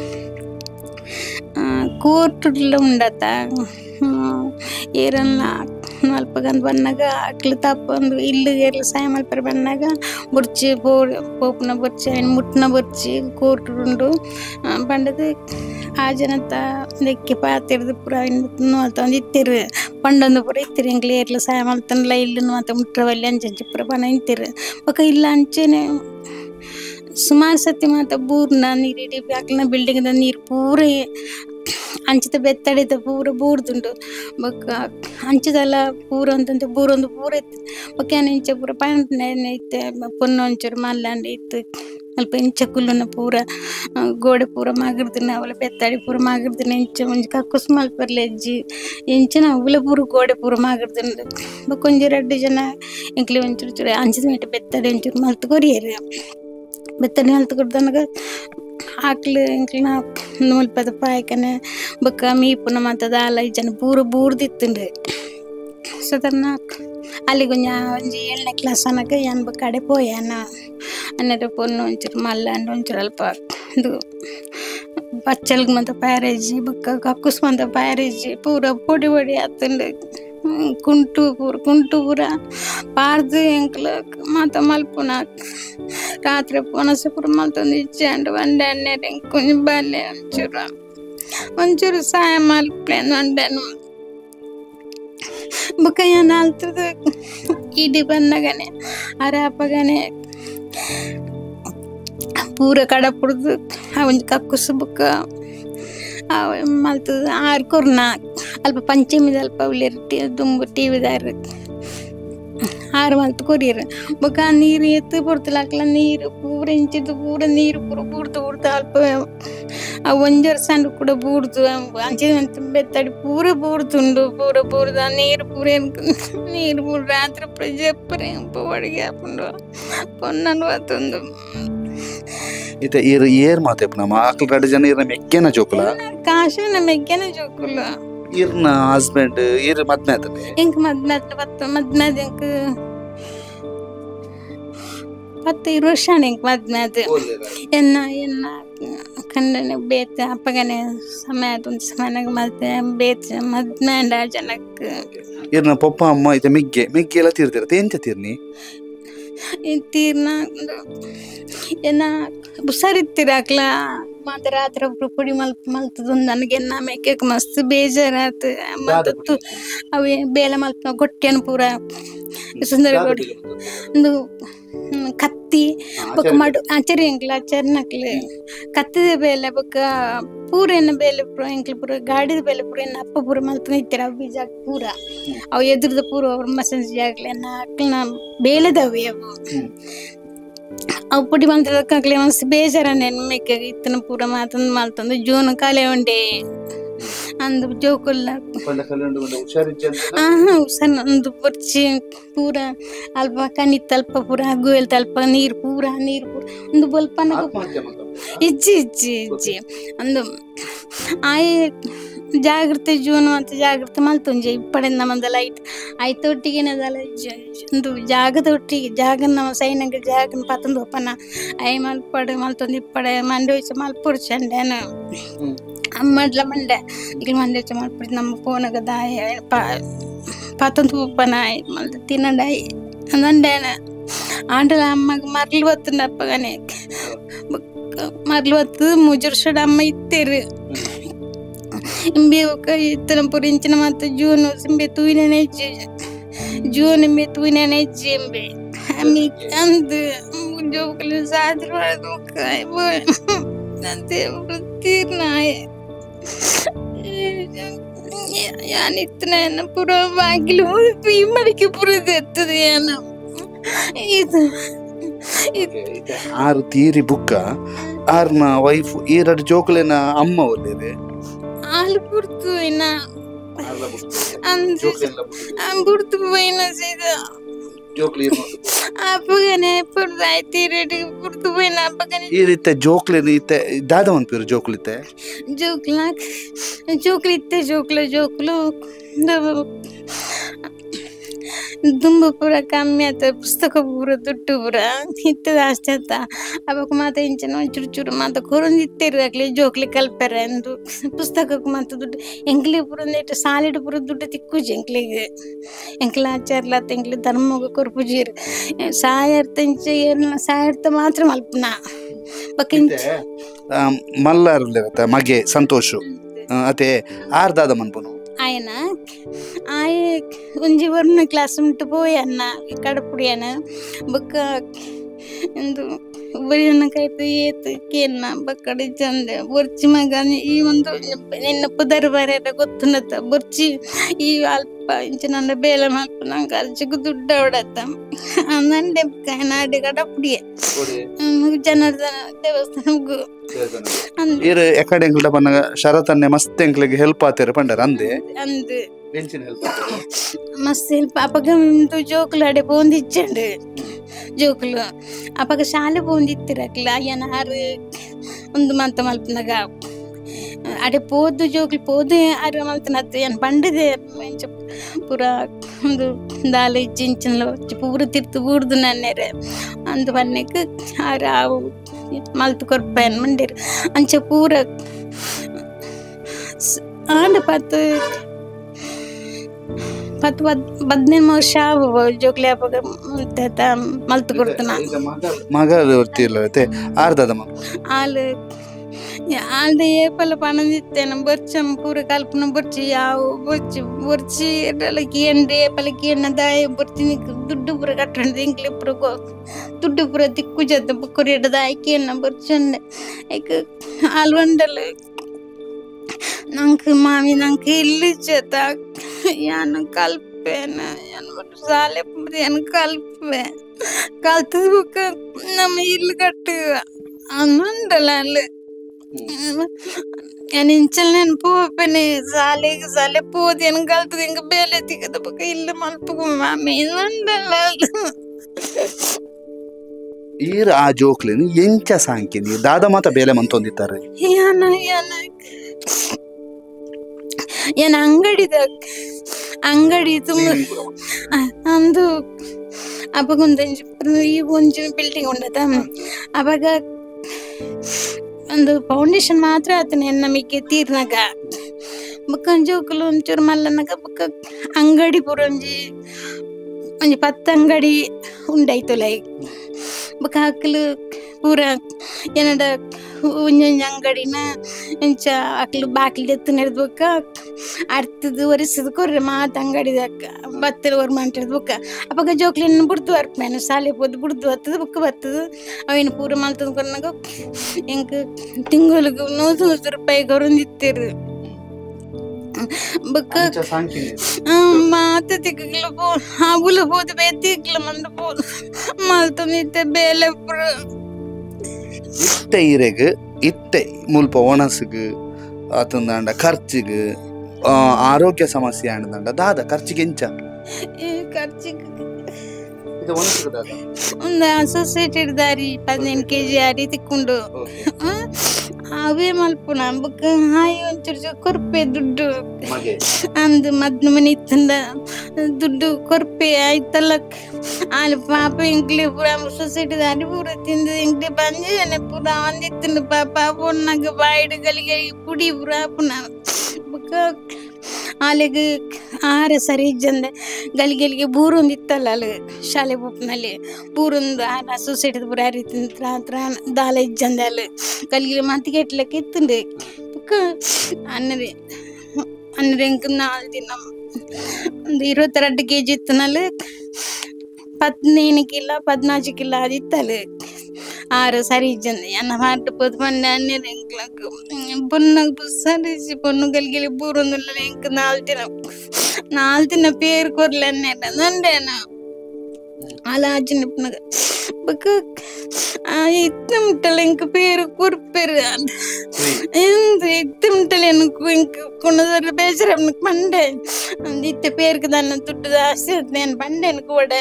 ಕೋರ್ಟ್ಲ ಉಂಡತ ಏರನ್ನ ಮಲ್ಪಗಂದು ಬಂದಾಗ ಅಕ್ಲು ತಪ್ಪಂದು ಇಲ್ಲಿಗೆ ಎಲ್ಲ ಸಾಯ ಮಲ್ಪರ ಬಂದಾಗ ಬುರ್ಚಿ ಪೋ ಪೋಪನ ಬುರ್ಚಿ ಮುಟ್ಟನ ಬುರ್ಚಿ ಕೋರ್ಟ್ ಉಂಡು ಬಂಡದು ಆ ಜನತ ಲೆಕ್ಕೆ ಪಾತಿರ್ದು ಪುರ ನೋಲ್ತಂದು ಇತ್ತಿರು ಪಂಡೊಂದು ಪುರ ಇತ್ತಿರು ಎಂಗ್ಲಿ ಏರ್ಲು ಸಾಯ ಮಲ್ತನಲ್ಲ ಇಲ್ಲಿ ಮತ್ತೆ ಮುಟ್ರವಲ್ಲಿ ಅಂಚಂಚಿ ಪುರ ಬನ ಇಂತಿರು ಬೊಕ್ಕ ಇಲ್ಲ ಅಂಚೆನೆ ಸುಮಾರು ಸತಿ ಮಾತ ಬೂರ್ನ ನೀರಿಡಿ ಅಕ್ಲಿನ ಬಿಲ್ಡಿಂಗ್ದ ನೀರು ಪೂರ ಅಂಚಿತ ಬೆತ್ತಡಿತ ಪೂರ ಬೂರ್ದುಂಡು ಬೊಕ್ಕ ಅಂಚಿದೆಲ್ಲ ಪೂರ ಅಂತಂತ ಬೂರೊಂದು ಪೂರ ಇತ್ತು ಬೊಕ್ಕ ಇಂಚೆ ಪೂರ ಪಂಡ ಇತ್ತೆ ಪೊನ್ನೊಂಚೂರು ಮಲ್ಲಾಂಡಿ ಇತ್ತು ಅಲ್ಪ ಇಂಚ ಕುಲ್ಲುನ ಪೂರ ಗೋಡೆ ಪೂರ ಮಾಗಿರ್ದಿನ ಅವಳ ಬೆತ್ತಾಡಿ ಪೂರ ಮಾಗಿರ್ದಿನ ಇಂಚ ಮುಂಚೆ ಕಕ್ಕುಸ್ ಮಲ್ಪರ್ಲೆ ಅಜ್ಜಿ ಇಂಚಿನ ಅವಳ ಪೂರ ಗೋಡೆ ಪೂರ ಮಾಗಿರ್ದಿನ ಕೊಂಚ ಎರಡು ಜನ ಎಂಕ್ಲಿ ಒಂಚೂರು ಚೂರು ಅಂಚಿದ ಮೇಟೆ ಬೆತ್ತಾಡಿ ಒಂಚೂರು ಮಲ್ತು ಕೊರಿಯರು ಬೆತ್ತಾಡಿ ಮಲ್ತು ಕೊಡ್ದನಗ ಆಕ್ಳು ಎಂಕ್ಲಿನ ಮುಲ್ಪದ ಪಾಯಕನೆ ಬೊಕ್ಕ ಮೀಪುನ ಮಾತದ ಆಲ ಈ ಜನ ಪೂರ ಬೂರ್ದಿತ್ತುಂಡ್ರಿ ಸಾಧಾರಣ ಅಲ್ಲಿ ಕೊಂಚ ಒಂಜಿ ಏಳನೇ ಕ್ಲಾಸ್ ಅನ್ನಕ ಏನ್ ಕಡೆ ಪೋಯನ ಅನ್ನರ ಪೊನ್ನು ಒಂಚೂರು ಮಲ್ಲ ಅಂಡ್ ಒಂಚೂರು ಅಲ್ಪ ಇದು ಬಚ್ಚಲ್ಗೆ ಮಂತ ಪ್ಯಾರೇಜಿ ಬೊಕ್ಕ ಕಕ್ಕುಸ್ ಮಂತ ಪ್ಯಾರೇಜಿ ಪೂರ ಪೊಡಿ ಪೊಡಿ ಆತುಂಡು ಕುಂಟು ಪೂರ ಕುಂಟು ಪೂರ ಪಾರ್ದು ಎಂಕ್ಲ ಮಾತ ಮಲ್ಪುನ ರಾತ್ರಿ ಪೊನಸ ಪೂರ ಮಲ್ತೊಂದು ಇಚ್ಚೆ ಅಂಡು ಒಂಡೆ ಅನ್ನೆರೆ ಕೊಂಚ ಬಾಲ್ಯ ಒಂಚೂರು ಒಂಚೂರು ಸಹಾಯ ಮಲ್ಪೇನು ಒಂಡೆನು ಬೊಕ್ಕ ಏನು ಆಲ್ತದ ಇಡಿ ಬಂದಾಗನೆ ಅರೆ ಅಪ್ಪಗನೆ ಪೂರ ಕಡಪುಡ್ದು ಒಂಜಿ ಕಕ್ಕುಸು ಬೊಕ್ಕ ಮಲ್ತದ ಆರು ಕೊರ್ನ ಅಲ್ಪ ಪಂಚಮಿದ ಅಲ್ಪ ಉಳ್ಳೇರು ಟಿ ದುಂಬು ಟಿ ವಿದಾರ ಆರು ಮಲ್ತು ಕೊರಿಯರು ಬೊಕ್ಕ ನೀರು ಎತ್ತು ಪೊರ್ತಲಾಕ್ಲ ನೀರು ಪೂರ ಇಂಚಿದ್ದು ಪೂರ ನೀರು ಪೂರ ಬೂಡ್ದು ಬೂಡ್ದು ಅಲ್ಪ ಒಂಜರ ಸಣ್ಣ ಕೂಡ ಬೂಡ್ದು ಅಂಚಿದ ಬೆತ್ತಾಡಿ ಪೂರ ಬೂಡ್ದುಂಡು ಪೂರ ಬೂರ್ದು ಆ ನೀರು ಪೂರ ನೀರು ಪೂರ ರಾತ್ರಿ ಪೂರ ಜಪ್ಪರೆ ಅಡಿಗೆ ಹಾಕೊಂಡು ಪೊನ್ನನು ಆತೊಂದು ಇತ್ತೆ ಈರ್ ಏರ್ ಮಾತೆಪ್ಪ ನಮ್ಮ ಆಕಲ್ ಎರಡು ಜನ ಇರ ಮೆಕ್ಕೆನ ಜೋಕುಲ ಕಾಶನ ಮೆಕ್ಕೆನ ಜೋಕುಲ ಇರ್ನ ಹಸ್ಬೆಂಡ್ ಇರ್ ಮದ್ಮೆ ಆತನೆ ಎಂಕ್ ಮದ್ಮೆ ಆತ ಪತ್ತು ಮದ್ಮೆ ಆದ ಎಂಕ್ ಪತ್ತು ಇರು ವರ್ಷ ಎಂಕ್ ಮದ್ಮೆ ಆದ ಎನ್ನ ಎನ್ನ ಕಂಡನೆ ಬೇತ ಅಪ್ಪಗನೆ ಸಮಯ ಆದ ಒಂದು ಸಮಯನಾಗ ಮತ್ತೆ ಬೇತ ಮದ್ಮೆ ಅಂಡ ಜನಕ್ಕೆ ಇರ್ನ ಪಪ್ಪ ಅಮ್ಮ ಇತ್ತೆ ಮಿಗ್ಗೆ ಮಿಗ್ಗೆ ಎಲ್ಲ ತೀರ್ತಿರತ್ತೆ ಎಂತ ತೀರ್ನಿ ತೀರ್ನ ಏನ ಹುಷಾರಿತ್ತಿರಾಕ್ಲ ಮತ್ತೆ ರಾತ್ರಿ ಒಬ್ರು ಪುಡಿ ಮಲ್ಪ್ ಮಲ್ತದ ನನಗೆ ನಾ ಮೇಕಕ್ ಮಸ್ತ್ ಬೇಜಾರಾತು ಮತ್ತು ಅವೇ ಬೇಲೆ ಮಲ್ಪ ಗೊಟ್ಟೆನ ಪೂರ ಸುಂದರ ಗೋಡಿ ಒಂದು ಕತ್ತಿ ಬೊಕ್ಕ ಮಡು ಆಚರಿ ಎಂಕ್ಲ ಆಚರಣಕ್ಲೆ ಕತ್ತಿದ ಬೇಲೆ ಬೊಕ್ಕ ಪೂರ ಎನ್ನ ಬೇಲೆ ಪೂರ ಎಂಕ್ಲ ಪೂರ ಗಾಡಿದ ಬೇಲೆ ಪೂರ ಎನ್ನ ಅಪ್ಪ ಪೂರ ಮಲ್ತು ನಿಂತಿರ ಅವು ಬೀಜ ಪೂರ ಅವು ಎದುರ್ದ ಪೂರ ಅವ್ರ ಮಸಂಜಿ ಆಗ್ಲಿ ಎನ್ನ ಅಕ್ಲನ ಬೇಲೆದವೆ ಅವು ಅವು ಪುಡಿ ಮಲ್ತದಕ್ಕಾಗ್ಲಿ ಮಸ್ತ್ ಬೇಜಾರ ನೆನ್ಮೆಕ್ಕೆ ಇತ್ತನ ಪೂರ ಮಾತಂದು ಮಲ್ತಂದು ಜೋನು ಕಾಲೆ ಉಂಡೆ ಅಂದು ಜೋಕುಲ್ಲ ಹಾ ಹುಷಾರ್ ಒಂದು ಬರ್ಚಿ ಪೂರ ಅಲ್ಪ ಕನಿತ್ ಅಲ್ಪ ಪೂರ ಗುಯಲ್ ತಲ್ಪ ನೀರು ಪೂರ ನೀರು ಪೂರ ಒಂದು ಬಲ್ಪನ ಇಜ್ಜಿ ಇಜ್ಜಿ ಇಜ್ಜಿ ಒಂದು ಆಯ್ ಜಾಗ್ರತೆ ಜೀವನ ಅಂತ ಜಾಗ್ರತೆ ಮಲ್ತೊಂಜೆ ಇಪ್ಪಡೆ ನಮ್ಮದ ಲೈಟ್ ಐತೊಟ್ಟಿಗೆನದಲ್ಲ ಒಂದು ಜಾಗದ ಒಟ್ಟಿಗೆ ಜಾಗ ನಮ್ಮ ಸೈನಗ ಜಾಗನ ಪತ್ತಂದು ಒಪ್ಪನ ಐ ಮಲ್ಪಡೆ ಮಲ್ತೊಂದು ಇಪ್ಪಡೆ ಮಂಡೆ ವಯಸ್ಸು ಮಲ್ಪುಡ್ ಚಂಡೇನು ಅಮ್ಮಡ್ಲ ಮಂಡೆ ಈಗ ಮಂಡೆ ವಚ್ಚ ಮಲ್ಪುಡ್ ನಮ್ಮ ಫೋನಾಗ ದಾಯ ಪತ್ತಂದು ಒಪ್ಪನ ಮಲ್ತ ತಿನ್ನಡಾಯಿ ಅಂದಂಡೇನ ಆಂಡಲ ಅಮ್ಮಗ ಮರ್ಲು ಬತ್ತಂಡ ಅಪ್ಪಗನೆ ಮರ್ಲು ಬತ್ತು ಮುಜುರ್ಸಡ ಅಮ್ಮ ಇತ್ತೇರು ಇಂಬೆ ಒಕ್ಕ ಇತ್ತನ ಪುರಿಂಚಿನ ಮತ್ತು ಜೂನ್ ಸಿಂಬೆ ತೂಯಿನ ನೆಜ್ಜಿ ಜೂನ್ ಇಂಬೆ ತೂಯಿನ ನೆಜ್ಜಿ ಎಂಬೆ ಅಮ್ಮಿ ಅಂದು ಜೋಕಲು ಸಾದ್ರ ಅದು ಅಂತೆ ತೀರ್ನಾಯ ಯಾನಿತ್ತನ ಏನ ಪುರ ಬಾಗಿಲು ಈ ಮಡಿಕೆ ಪುರದ ಎತ್ತದ ಏನ ಇದು ಆರು ತೀರಿ ಬುಕ್ಕ ಆರ್ನ ವೈಫ್ ಈ ಎರಡು ಜೋಕುಲೆನ ಅಮ್ಮ ಒಳ್ಳೆದೆ ಹಾಲು ಬುಡ್ತು ಇನ್ನ ಅಂದ್ರೆ ಬುಡ್ತು ಪೋಯಿನ ಸೀದ ಅಪ್ಪಗನೆ ಪುರ್ದು ಆಯ್ತು ರೆಡಿ ಬುಡ್ತು ಪೋಯಿನ ಅಪ್ಪಗನೆ ಈರಿತ್ತೆ ಜೋಕ್ಲೇನ ಇತ್ತೆ ದಾದ ಮನ್ಪಿರು ಜೋಕ್ಲಿತ್ತೆ ಜೋಕ್ಲ ಜೋಕ್ಲಿ ಇತ್ತೆ ಜೋಕ್ಲ ಜೋಕ್ಲು ತುಂಬ ಪೂರ ಕಮ್ಮಿ ಆತ ಪುಸ್ತಕ ಪೂರ ದುಡ್ಡು ಪೂರ ಇತ್ತದ ಅಷ್ಟೇ ಆತ ಅವಾಗ ಮಾತ ಇಂಚನ ಒಂಚೂರು ಚೂರು ಮಾತ ಕೊರೊಂದು ಇತ್ತಿರ್ದಾಗ್ಲಿ ಜೋಕ್ಲಿ ಕಲ್ಪರೆ ಅಂದು ಪುಸ್ತಕಕ್ಕೆ ಮಾತ ದುಡ್ಡು ಎಂಕ್ಲಿ ಪೂರ ಇಟ್ಟು ಸಾಲಿಡ್ ಪೂರ ದುಡ್ಡು ತಿಕ್ಕುಜಿ ಎಂಕ್ಲಿಗೆ ಎಂಕ್ಲ ಆಚಾರ್ಲಾತ ಎಂಕ್ಲಿ ಧರ್ಮಗ ಕೊರ್ಪುಜೀರ್ ಸಾಯರ್ತ ಇಂಚ ಏನ ಸಾಯರ್ತ ಮಾತ್ರ ಮಲ್ಪನ ಬಕ್ಕಿಂಚ ಮಲ್ಲಾರ ಮಗೆ ಸಂತೋಷು ಅತೆ ಆರ್ದಾದ ಮನ್ಪನು ఆయన ఆయ ಒಂಜಿ ವರ್ಣ ಕ್ಲಾಸ್ ಉಂಟು ಪೋಯನ್ನ ಕಡಪುಡಿಯನ ಬೊಕ್ಕ ಇಂದು ಬರಿಯನಕಾಯ್ತು ಏತು ಕೇನ್ನ ಬಕ್ಕಡಿ ಚಂದೆ ಬೊರ್ಚಿ ಮಗ ಈ ಒಂದು ನಿನ್ನ ಪುದರ್ ಬರೆಯದ ಗೊತ್ತುನತ್ತ ಬೊರ್ಚಿ ಈ ಅಲ್ಪ ಇಂಚ ನನ್ನ ಬೇಲೆ ಮಲ್ಪ ನಂಗೆ ಅರ್ಜಿಗೂ ದುಡ್ಡು ಹೊಡತ್ತ ನಂಡೆ ನಾಡಿ ಕಡಪುಡಿಯೇ ಜನಾರ್ದನ ದೇವಸ್ಥಾನಗೂ ಇರು ಎಕಡೆ ಎಂಕ್ಲ ಪನ್ನಗ ಶರತನ್ನೆ ಮಸ್ತ್ ಎಂಕ್ಲಿಗೆ ಹೆಲ್ಪ್ ಆತೇರು ಪಂಡರ ಅಂದೆ ಅಂದು ಎಂಚಿನ ಹೆಲ್ಪ್ ಮಸ್ತ್ ಹೆಲ್ಪ್ ಅಪಗ ಮಿಂದು ಜೋಕುಲು ಅಡೆ ಪೋಂದಿಚ್ಚಂಡು ಜೋಕುಲು ಅಪಗ ಶಾಲೆ ಪೋಂದಿತ್ತಿರಕ್ಲ ಏನಾರು ಒಂದು ಮಂತ ಮಲ್ಪನಾಗ ಅಡೆ ಪೋದು ಜೋಕುಲು ಪೋದು ಅರೆ ಮಲ್ತನತ್ತು ಏನು ಪಂಡಿದೆ ಪೂರ ಒಂದು ದಾಲ ಇಜ್ಜಿ ಇಂಚಿನ ಪೂರ ತಿರ್ತು ಬೂರ್ದು ನನ್ನೇರೆ ಅಂದು ಬನ್ನಕ್ಕೆ ಆರು ಆವು ಮಲ್ತು ಕೊರ್ಪೇನು ಮಂಡಿರು ಅಂಚ ಪೂರ ಆಂಡ ಪತ್ತು ಪತ್ತು ಬದ್ ಬದ್ನೇನು ವರ್ಷ ಆವು ಜೋಕ್ಲಿ ಹಬ್ಬಗ ಮಲ್ತು ಕೊಡ್ತಾನ ಮಗ ಗೊತ್ತಿಲ್ಲ ಆರ್ದದ ಮಗ ಆಲು ಆಲ್ದ ಏಪಲ ಪಣದಿತ್ತೇನ ಬರ್ಚಂ ಪೂರ ಕಲ್ಪನ ಬರ್ಚಿ ಯಾವ ಬರ್ಚಿ ಬರ್ಚಿ ಎಡ್ರಲಕ್ಕೆ ಎಂಡು ಏಪಲಕ್ಕೆ ಎಣ್ಣ ದಾಯ ಬರ್ತೀನಿ ದುಡ್ಡು ಪೂರ ಕಟ್ಟಂಡು ಇಂಕ್ಲಿ ಪೂರ ದುಡ್ಡು ಪೂರ ತಿಕ್ಕು ಜತ್ತ ಬುಕ್ಕರು ಎಡ್ಡ ದಾಯ್ಕೆ ಎಣ್ಣ ಬರ್ಚಂಡೆ ಐಕ ಆಲ್ವಂಡಲು ನಂಗೆ ಮಾಮಿ ನಂಗೆ ಇಲ್ಲಿ ಜತ ಯಾನು ಕಲ್ಪೇನ ಏನು ಬಿಟ್ಟು ಸಾಲೆ ಏನು ಕಲ್ಪೆ ಕಲ್ತದ ಬುಕ್ಕ ನಮ್ಮ ಇಲ್ಲಿ ಕಟ್ಟು ಅನ್ನೊಂಡಲ್ಲ ಅಲ್ಲಿ ഞാൻ ಇಂಚಲ್ ನೆನಪು ಪೆನೆ ಸಾಲೆಗೆ ಸಾಲೆ ಪೋದಿ ಏನು ಕಲ್ತದ ಹಿಂಗೆ ಬೇಲೆ ತಿಕ್ಕದ ಬುಕ್ಕ ಇಲ್ಲ ಮಲ್ಪಗು ಮಾಮಿ ನಂಡಲ್ಲ ಈರ ಆ ಜೋಕ್ಲೇನು ಎಂಚ ಸಾಂಕಿನಿ ದಾದ ಮಾತ ಬೇಲೆ ಮಂತೊಂದಿತ್ತಾರೆ ಯಾನ ಯಾನ ಏನ್ ಅಂಗಡಿದ ಅಂಗಡಿ ತುಂಬ ಅಂದು ಅಪಗೊಂದು ಈ ಒಂಜು ಬಿಲ್ಡಿಂಗ್ ಉಂಡದ ಅವಾಗ ಒಂದು ಫೌಂಡೇಶನ್ ಮಾತ್ರ ಆತನ ನಮಗೆ ತೀರ್ನಾಗ ಬುಕ್ಕ ಜೋಕುಲು ಒಂಚೂರು ಮಲ್ಲನಾಗ ಬುಕ್ಕ ಅಂಗಡಿ ಪೂರ ಒಂಜಿ ಒಂಜಿ ಪತ್ತು ಅಂಗಡಿ ಉಂಡಾಯ್ತು ಲೈಕ್ ಬುಕ್ಕ ಹಾಕಲು ಪೂರ ಏನಡ ಒಂಜೊಂಜಿ ಅಂಗಡಿನ ಇಂಚ ಹಾಕಲು ಬಾಕ್ಲಿ ಎತ್ತು ನಡೆದ ಬುಕ್ಕ ಅರ್ತದ ಒರೆಸದ ಕೊರ್ರೆ ಮಾತು ಅಂಗಡಿದಕ್ಕ ಬತ್ತದ ಒರ್ ಮಾಡಿದ ಬುಕ್ಕ ಅವಾಗ ಜೋಕ್ಲಿನ ಬಿಡ್ದು ಅರ್ಪೇನು ಸಾಲೆ ಹೋದ್ ಬಿಡ್ದು ಹತ್ತದ ಬುಕ್ಕ ಬತ್ತದ ಅವೇನು ಪೂರ ಮಲ್ತದ ಕೊರ್ನಾಗ ಹೆಂಗೆ ತಿಂಗಳಿಗೆ ನೂರು ನೂರು ರೂಪಾಯಿ ಗೌರಂದಿತ್ತಿರು ಬುಕ್ಕ ಮಾತ ತಿಕ್ಕಲ ಪೋ ಆಬುಲ ಹೋದ ಬೇ ತಿಕ್ಕಲ ಮಂದ ಪೋ ಮಲ್ತೊಂದಿತ್ತೆ ಬೇಲೆ ಪುರ ಇತ್ತೆ ಇರೆಗ್ ಇತ್ತೆ ಮುಲ್ಪ ಒಣಸ್ಗ್ ಆತಂದಾಂಡ ಖರ್ಚಿಗ್ ಆರೋಗ್ಯ ಸಮಸ್ಯೆ ಆಂಡದಂಡ ದಾದ ಖರ್ಚಿಗೆ ಎಂಚ ಖರ್ಚಿಗೆ ಒಂದು ಅಸೋಸಿಯೇಟೆಡ್ ದಾರಿ ಪದಿನೆಂಟು ಕೆ ಜಿ ಅರಿ ತಿಕ್ಕೊಂಡು ಅವೇ ಮಲ್ಪುನ ಬುಕ್ಕ ಹಾಯಿ ಒಂಚೂರು ಕೊರ್ಪೆ ದುಡ್ಡು ಅಂದು ಮದ್ನ ಮನೆ ಇತ್ತಂದ ದುಡ್ಡು ಕೊರ್ಪೆ ಆಯ್ತಲ್ಲ ಅಲ್ಲಿ ಪಾಪ ಇಂಕ್ಲಿ ಪೂರ ಸೊಸೈಟಿ ದಾರಿ ಪೂರ ತಿಂದು ಇಂಕ್ಲಿ ಬಂಜೆ ಪೂರ ಒಂದಿತ್ತಂದು ಪಾಪ ಪೊನ್ನಾಗ ಬಾಯಿಡು ಗಲಿಗೆ ಪುಡಿ ಪೂರ ಪುನ ಬುಕ್ಕ ಆಲೆಗೆ ಆಹಾರ ಸರಿ ಇಜ್ಜಂದೆ ಗಲಿಗೆಲಿಗೆ ಬೂರೊಂದು ಇತ್ತಲ್ಲ ಅಲ್ಲಿ ಶಾಲೆ ಬುಕ್ನಲ್ಲಿ ಬೂರೊಂದು ಆಹಾರ ಸೊಸೈಟಿದ ಪೂರ ರೀತಿ ತ್ರ ದಾಲ ಇಜ್ಜಂದೆ ಅಲ್ಲಿ ಗಲಿಗೆ ಮತ್ತಿಗೆ ಇಟ್ಲಕ್ಕೆ ಇತ್ತಂದೆ ಬುಕ್ಕ ಅನ್ನರಿ ಅನ್ನರಿ ಹೆಂಗೆ ನಾಲ್ಕು ದಿನ ಒಂದು ಇರುವತ್ತೆರಡು ಕೆ ಜಿ ಇತ್ತನಲ್ಲಿ ಪದಿನೇಳು ಕಿಲ್ಲ ಪದಿನಾಲ್ಕು ಕಿಲ್ಲ ಅದಿತ್ತಲ್ಲಿ ಆರು ಸರಿ ಇಜ್ಜಂದೆ ಅನ್ನ ಮಾட்டு போது பண்ண அண்ணன் எங்களுக்கு பொண்ணுக்கு சரிச்சு பொண்ணு கல்கில பூரொந்துள்ள எனக்கு நாலு தினம் நாலு தின பேருக்கு ஒரு அண்ணன் நண்டேனா అలా చిన్నప్పుడు బుక్ ఇత్తమిట్టలు ఇంక పేరు కురిపేరు ఇత్తమిట్టలు ఎనుకు ఇంక కొన్నదారు బేసర పండే ఇత్త పేరుకి దాన్ని దుడ్డు దాసి నేను పండేను కూడా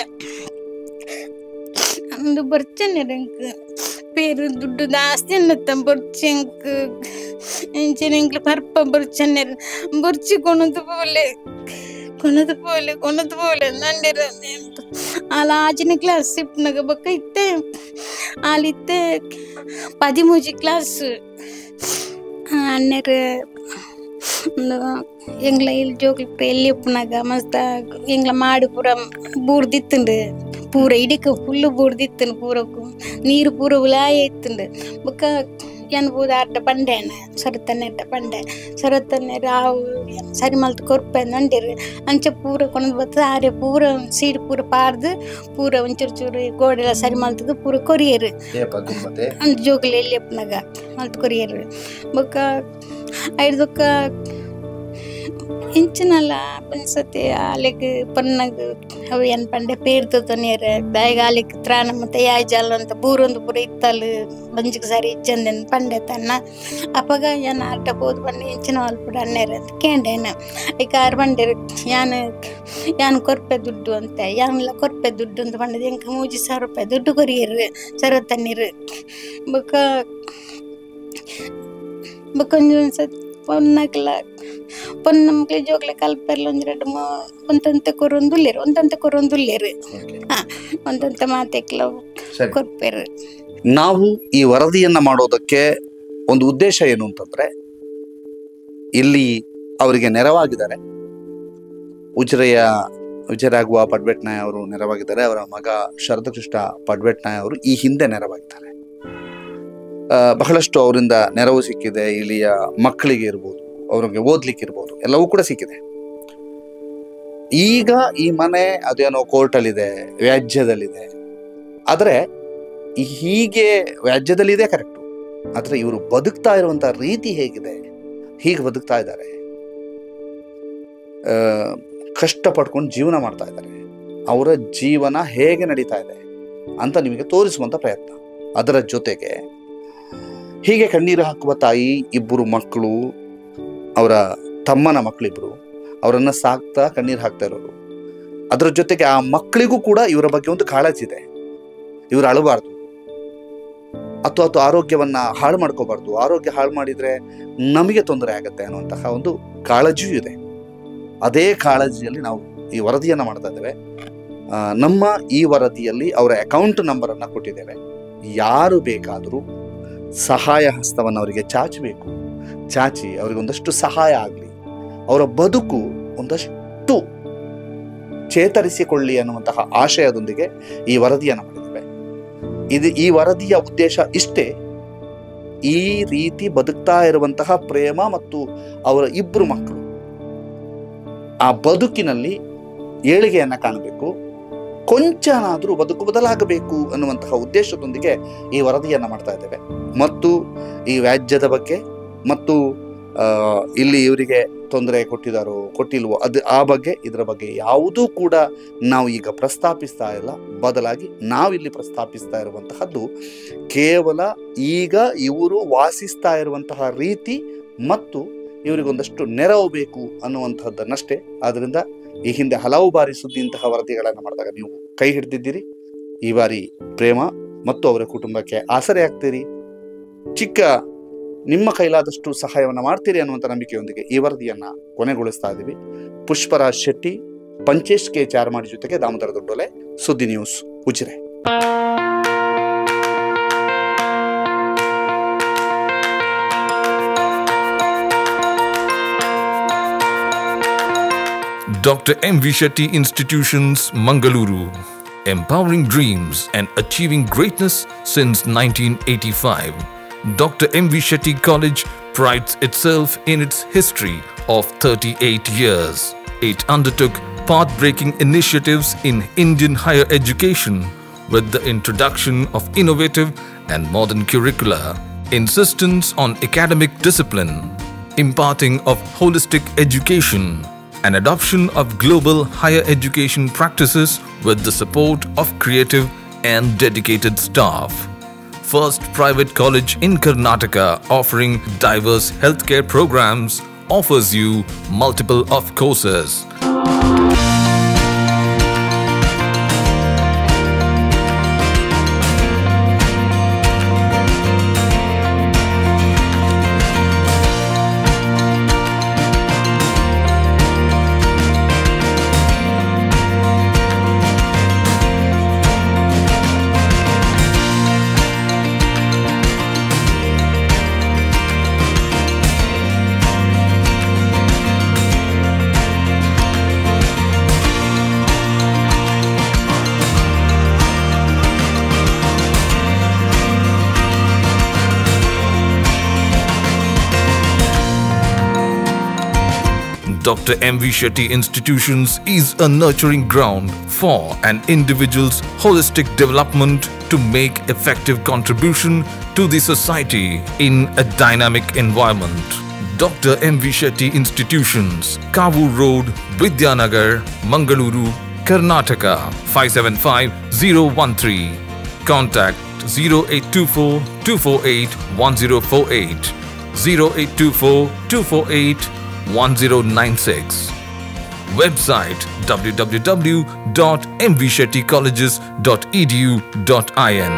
ಅಂದು ಬರ್ಚನೆ ರೆಂಕ್ ಪೇರು ದುಡ್ಡು ಜಾಸ್ತಿ ಅನ್ನತ್ತ ಬರ್ಚಿ ಎಂಕ್ ಎಂಚಿನ ಎಂಕ್ಲು ಪರ್ಪ ಬರ್ಚನೆ ಬರ್ಚಿ ಕೊನದು ಪೋಲೆ ಕೊನದು ಪೋಲೆ ಕೊನದು ಪೋಲೆ ನಂಡಿರ ಅలా ఆచిన క్లాస్ చెప్పినగా బొక్క ఇత్తే ఆలిత్తే పదిమూజి క్లాస్ అన్నరు ಎಂಗ್ಲ ಇಲ್ಲಿ ಜೋಕ್ಲಿ ಎಲ್ಲಿ ಉಪ್ಪನಾಗ ಮಸ್ತ ಎಂಗ್ಲ ಮಾಡಿ ಪೂರ ಬೂರ್ದಿತ್ತಂಡು ಪೂರ ಇಡೀಕ ಫುಲ್ಲು ಬೂರ್ದಿತ್ತನು ಪೂರಕ್ಕೂ ನೀರು ಪೂರ ಉಲಾಯ ಇತ್ತಂಡು ಬೊಕ್ಕ ಏನು ಬೂದ ಅಡ್ಡ ಬಂಡೆನ ಸರತನೆ ಅಡ್ಡ ಬಂಡೆ ಸರತನೆ ರಾವು ಸರಿ ಮಲ್ತು ಕೊರ್ಪೆ ನಂಡಿರು ಅಂಚೆ ಪೂರ ಕೊನದು ಬರ್ತದೆ ಆರೆ ಪೂರ ಸೀಡ್ ಪೂರ ಪಾರ್ದು ಪೂರ ಒಂಚೂರು ಚೂರು ಗೋಡೆಲ್ಲ ಸರಿ ಮಲ್ತದು ಪೂರ ಕೊರಿಯರು ಒಂದು ಜೋಗಲಿ ಎಲ್ಲಿ ಅಪ್ಪನಾಗ ಮಲ್ತು ಕೊರಿಯರು ಬೊಕ್ಕ ಐದಕ್ಕ ಇಂಚಿನಲ್ಲ ಪನ್ಸತಿ ಆಲೆಗ್ ಪನ್ನಗ್ ಅವು ಏನು ಪಂಡೆ ಪೇರ್ತು ನೀರು ಬ್ಯಾಗ ಆಲಿಕ್ ತ್ರಾಣ ಮತ್ತೆ ಯಾಯ್ ಜಾಲ ಅಂತ ಬೂರೊಂದು ಪೂರ ಇತ್ತಲು ಬಂಜಿಗೆ ಸರಿ ಇಚ್ಚಂದೆನ್ ಪಂಡೆ ತನ್ನ ಅಪ್ಪಗ ಏನು ಆಟ ಹೋದ್ ಬಂದು ಇಂಚಿನ ಅಲ್ಪಡ ಅನ್ನೇರ ಅಂತ ಕೇಂಡೇನ ಈಗ ಆರು ಬಂಡೇರು ಯಾನು ಯಾನು ಕೊರ್ಪೆ ದುಡ್ಡು ಅಂತ ಯಾನೆಲ್ಲ ಕೊರ್ಪೆ ದುಡ್ಡು ಅಂತ ಬಂಡದ ಎಂಕ ಮೂಜಿ ಸಾವಿರ ರೂಪಾಯಿ ದುಡ್ಡು ಕೊರಿಯರು ಸರ ತಣ್ಣೀರು ಬೊಕ್ಕ ಬೊಕ್ಕೊಂದು ಸತ್ ಪೊನ್ನಕ್ಲ ಪೊನ್ನ ಮಕ್ಳು ಜೋಗ್ಲೆ ಕಲ್ಪೆರ್ಲ ಒಂದು ಎರಡು ಒಂದಂತೆ ಕೊರೊಂದುಲ್ಲೇರು ಒಂದಂತೆ ಕೊರೊಂದುಲ್ಲೇರು ಹಾ ಒಂದಂತೆ ಮಾತೆಕ್ಲ ಕೊರ್ಪೇರು. ನಾವು ಈ ವರದಿಯನ್ನ ಮಾಡೋದಕ್ಕೆ ಒಂದು ಉದ್ದೇಶ ಏನು ಅಂತಂದ್ರೆ, ಇಲ್ಲಿ ಅವರಿಗೆ ನೆರವಾಗಿದ್ದಾರೆ. ಉಜಿರೆಯ ಉಜಿರೆಯಾಗುವ ಪಡ್ಬೆಟ್ನಾಯ್ ಅವರು ನೆರವಾಗಿದ್ದಾರೆ. ಅವರ ಮಗ ಶರದಕೃಷ್ಣ ಪಡ್ಬೆಟ್ನಾಯ್ ಅವರು ಈ ಹಿಂದೆ ನೆರವಾಗಿದ್ದಾರೆ. ಬಹಳಷ್ಟು ಅವರಿಂದ ನೆರವು ಸಿಕ್ಕಿದೆ. ಇಲ್ಲಿಯ ಮಕ್ಕಳಿಗೆ ಇರ್ಬೋದು, ಅವ್ರಿಗೆ ಓದ್ಲಿಕ್ಕೆ ಇರ್ಬೋದು, ಎಲ್ಲವೂ ಕೂಡ ಸಿಕ್ಕಿದೆ. ಈಗ ಈ ಮನೆ ಅದೇನೋ ಕೋರ್ಟಲ್ಲಿದೆ, ವ್ಯಾಜ್ಯದಲ್ಲಿದೆ. ಆದರೆ ಹೀಗೆ ವ್ಯಾಜ್ಯದಲ್ಲಿದೆ ಕರೆಕ್ಟು, ಆದರೆ ಇವರು ಬದುಕ್ತಾ ಇರುವಂತಹ ರೀತಿ ಹೇಗಿದೆ, ಹೀಗೆ ಬದುಕ್ತಾ ಇದ್ದಾರೆ, ಕಷ್ಟಪಡ್ಕೊಂಡು ಜೀವನ ಮಾಡ್ತಾ ಇದ್ದಾರೆ, ಅವರ ಜೀವನ ಹೇಗೆ ನಡೀತಾ ಇದೆ ಅಂತ ನಿಮಗೆ ತೋರಿಸುವಂತ ಪ್ರಯತ್ನ. ಅದರ ಜೊತೆಗೆ ಹೀಗೆ ಕಣ್ಣೀರು ಹಾಕುವ ತಾಯಿ, ಇಬ್ಬರು ಮಕ್ಕಳು, ಅವರ ತಮ್ಮನ ಮಕ್ಕಳಿಬ್ರು, ಅವರನ್ನ ಸಾಕ್ತಾ ಕಣ್ಣೀರು ಹಾಕ್ತಾ ಇರೋರು. ಅದರ ಜೊತೆಗೆ ಆ ಮಕ್ಕಳಿಗೂ ಕೂಡ ಇವರ ಬಗ್ಗೆ ಒಂದು ಕಾಳಜಿ ಇದೆ. ಇವರು ಅಳಬಾರ್ದು, ಅಥವಾ ಅಥವಾ ಆರೋಗ್ಯವನ್ನ ಹಾಳು ಮಾಡ್ಕೋಬಾರ್ದು, ಆರೋಗ್ಯ ಹಾಳು ಮಾಡಿದ್ರೆ ನಮಗೆ ತೊಂದರೆ ಆಗತ್ತೆ ಅನ್ನುವಂತಹ ಒಂದು ಕಾಳಜಿಯೂ ಇದೆ. ಅದೇ ಕಾಳಜಿಯಲ್ಲಿ ನಾವು ಈ ವರದಿಯನ್ನ ಮಾಡ್ತಾ ಇದ್ದೇವೆ. ನಮ್ಮ ಈ ವರದಿಯಲ್ಲಿ ಅವರ ಅಕೌಂಟ್ ನಂಬರ್ ಅನ್ನ ಕೊಟ್ಟಿದ್ದೇವೆ. ಯಾರು ಬೇಕಾದರೂ ಸಹಾಯ ಹಸ್ತವನ್ನು ಅವರಿಗೆ ಚಾಚಬೇಕು, ಚಾಚಿ ಅವರಿಗೆ ಒಂದಷ್ಟು ಸಹಾಯ ಆಗಲಿ, ಅವರ ಬದುಕು ಒಂದಷ್ಟು ಚೇತರಿಸಿಕೊಳ್ಳಿ ಅನ್ನುವಂತಹ ಆಶಯದೊಂದಿಗೆ ಈ ವರದಿಯನ್ನು ಮಾಡಿದ್ದೇವೆ. ಇದು ಈ ವರದಿಯ ಉದ್ದೇಶ ಇಷ್ಟೇ. ಈ ರೀತಿ ಬದುಕ್ತಾ ಇರುವಂತಹ ಪ್ರೇಮ ಮತ್ತು ಅವರ ಇಬ್ಬರು ಮಕ್ಕಳು ಆ ಬದುಕಿನಲ್ಲಿ ಏಳಿಗೆಯನ್ನ ಕಾಣಬೇಕು, ಕೊಂಚನಾದರೂ ಬದುಕು ಬದಲಾಗಬೇಕು ಅನ್ನುವಂತಹ ಉದ್ದೇಶದೊಂದಿಗೆ ಈ ವರದಿಯನ್ನ ಮಾಡ್ತಾ ಇದ್ದೇವೆ. ಮತ್ತು ಈ ವ್ಯಾಜ್ಯದ ಬಗ್ಗೆ ಮತ್ತು ಇಲ್ಲಿ ಇವರಿಗೆ ತೊಂದರೆ ಕೊಟ್ಟಿದ್ದಾರೋ ಕೊಟ್ಟಿಲ್ವೋ ಅದು ಆ ಬಗ್ಗೆ ಇದರ ಬಗ್ಗೆ ಯಾವುದೂ ಕೂಡ ನಾವು ಈಗ ಪ್ರಸ್ತಾಪಿಸ್ತಾ ಇಲ್ಲ. ಬದಲಾಗಿ ನಾವಿಲ್ಲಿ ಪ್ರಸ್ತಾಪಿಸ್ತಾ ಇರುವಂತಹದ್ದು ಕೇವಲ ಈಗ ಇವರು ವಾಸಿಸ್ತಾ ಇರುವಂತಹ ರೀತಿ ಮತ್ತು ಇವರಿಗೊಂದಷ್ಟು ನೆರವು ಬೇಕು ಅನ್ನುವಂಥದ್ದನ್ನಷ್ಟೇ. ಆದ್ರಿಂದ ಈ ಹಿಂದೆ ಹಲವು ಬಾರಿ ಸುದ್ದಿ ಇಂತಹ ವರದಿಗಳನ್ನು ಮಾಡಿದಾಗ ನೀವು ಕೈ ಹಿಡಿದಿದ್ದೀರಿ. ಈ ಬಾರಿ ಪ್ರೇಮ ಮತ್ತು ಅವರ ಕುಟುಂಬಕ್ಕೆ ಆಸರೆ ಆಗ್ತೀರಿ, ಚಿಕ್ಕ ನಿಮ್ಮ ಕೈಲಾದಷ್ಟು ಸಹಾಯವನ್ನು ಮಾಡ್ತೀರಿ ಅನ್ನುವಂಥ ನಂಬಿಕೆಯೊಂದಿಗೆ ಈ ವರದಿಯನ್ನ ಕೊನೆಗೊಳಿಸ್ತಾ ಇದ್ದೀವಿ. ಪುಷ್ಪರಾಜ್ ಶೆಟ್ಟಿ, ಪಂಚೇಶ್ ಕೆ ಚಾರ್ಮಾಡಿ ಜೊತೆಗೆ Damodara Doddole, Suddi news, Ujire. Doctor M V Shetty Institutions, Mangaluru. Empowering dreams and achieving greatness since nineteen eighty-five. Doctor M V Shetty College prides itself in its history of thirty-eight years. It undertook path-breaking initiatives in Indian higher education with the introduction of innovative and modern curricula, insistence on academic discipline, imparting of holistic education, and adoption of global higher education practices with the support of creative and dedicated staff. First private college in Karnataka offering diverse healthcare programs, offers you multiple of courses. Doctor M V Shetty Institutions is a nurturing ground for an individual's holistic development to make effective contribution to the society in a dynamic environment. Doctor M V Shetty Institutions, Kavu Road, Vidyanagar, Mangaluru, Karnataka five seven five zero one three. Contact zero eight two four two four eight one zero four eight, zero eight two four two four eight one zero nine six. Website w w w dot m v shetty colleges dot e d u dot i n.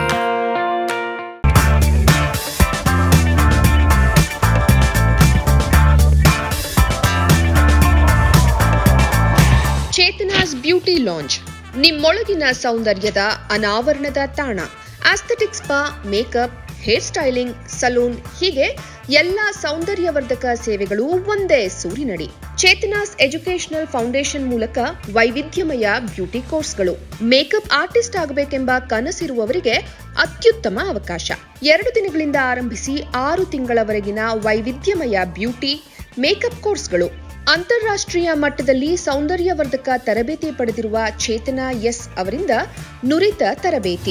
Chetana's beauty lounge, ನಿಮ್ಮೊಳಗಿನ ಸೌಂದರ್ಯದ ಅನಾವರಣದ ತಾಣ. Aesthetic spa, makeup, hair styling, salon ಹೀಗೆ ಎಲ್ಲ ಸೌಂದರ್ಯವರ್ಧಕ ಸೇವೆಗಳು ಒಂದೇ ಸೂರಿನಡಿ. ಚೇತನಾಸ್ ಎಜುಕೇಶನಲ್ ಫೌಂಡೇಶನ್ ಮೂಲಕ ವೈವಿಧ್ಯಮಯ ಬ್ಯೂಟಿ ಕೋರ್ಸ್ಗಳು. ಮೇಕಪ್ ಆರ್ಟಿಸ್ಟ್ ಆಗಬೇಕೆಂಬ ಕನಸಿರುವವರಿಗೆ ಅತ್ಯುತ್ತಮ ಅವಕಾಶ. ಎರಡು ದಿನಗಳಿಂದ ಆರಂಭಿಸಿ ಆರು ತಿಂಗಳವರೆಗಿನ ವೈವಿಧ್ಯಮಯ ಬ್ಯೂಟಿ, ಮೇಕಪ್ ಕೋರ್ಸ್ಗಳು. ಅಂತಾರಾಷ್ಟ್ರೀಯ ಮಟ್ಟದಲ್ಲಿ ಸೌಂದರ್ಯವರ್ಧಕ ತರಬೇತಿ ಪಡೆದಿರುವ ಚೇತನಾ ಎಸ್ ಅವರಿಂದ ನುರಿತ ತರಬೇತಿ.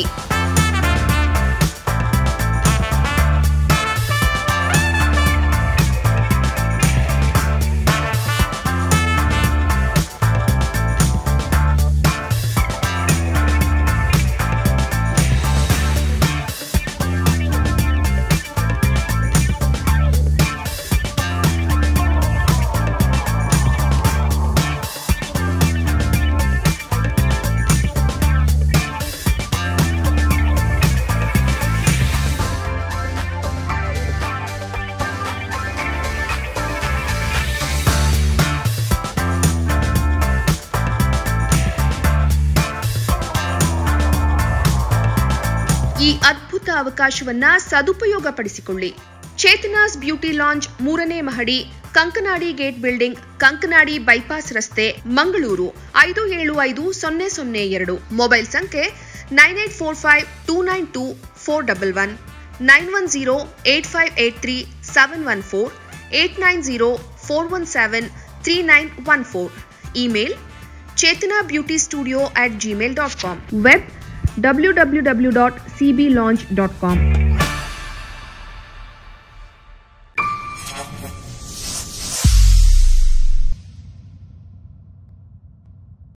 ಈ ಅದ್ಭುತ ಅವಕಾಶವನ್ನ ಸದುಪಯೋಗ ಪಡಿಸಿಕೊಳ್ಳಿ. ಚೇತನಾಸ್ ಬ್ಯೂಟಿ ಲಾಂಜ್, ಮೂರನೇ ಮಹಡಿ, Kankanadi gate building, Kankanadi bypass ರಸ್ತೆ, ಮಂಗಳೂರು ಐದು ಏಳು ಐದು ಸೊನ್ನೆ ಸೊನ್ನೆ ಎರಡು. ಮೊಬೈಲ್ ಸಂಖ್ಯೆ nine eight four five two nine two four double one, nine one zero eight five eight three seven one four, eight nine zero four one seven three nine one four. Email Chetana beauty studio at Gmail dot com. Web W W W dot C B lounge dot com.